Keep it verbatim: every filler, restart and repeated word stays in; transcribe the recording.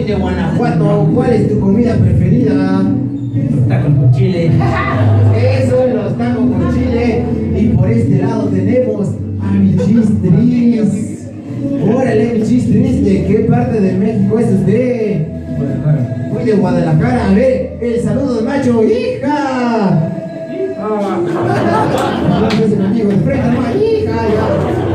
Soy de Guanajuato. ¿Cuál es tu comida preferida? Los tacos con chile. Eso, los tacos con chile. Y por este lado tenemos a mi chistris. Órale, mi chistris, ¿de qué parte de México es usted? Guadalajara. Muy de Guadalajara. A ver, el saludo de macho. ¡Hija! No, no es el amigo de frente, no, hija, ya.